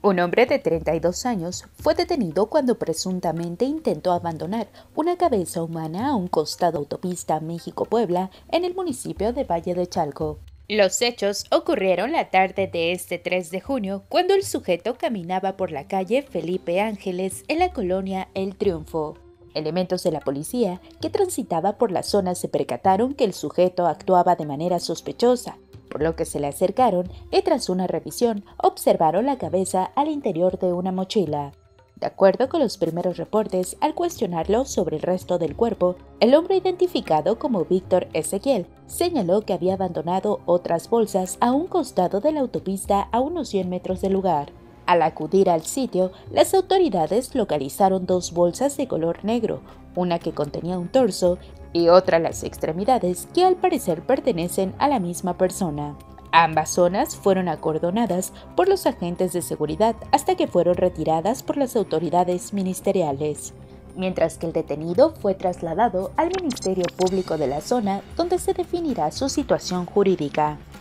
Un hombre de 32 años fue detenido cuando presuntamente intentó abandonar una cabeza humana a un costado de autopista México-Puebla en el municipio de Valle de Chalco. Los hechos ocurrieron la tarde de este 3 de junio, cuando el sujeto caminaba por la calle Felipe Ángeles en la colonia El Triunfo. Elementos de la policía que transitaba por la zona se percataron que el sujeto actuaba de manera sospechosa, por lo que se le acercaron y tras una revisión observaron la cabeza al interior de una mochila. De acuerdo con los primeros reportes, al cuestionarlo sobre el resto del cuerpo, el hombre identificado como Víctor Ezequiel señaló que había abandonado otras bolsas a un costado de la autopista a unos 100 metros del lugar. Al acudir al sitio, las autoridades localizaron dos bolsas de color negro, una que contenía un torso y otra las extremidades, que al parecer pertenecen a la misma persona. Ambas zonas fueron acordonadas por los agentes de seguridad hasta que fueron retiradas por las autoridades ministeriales, mientras que el detenido fue trasladado al Ministerio Público de la zona, donde se definirá su situación jurídica.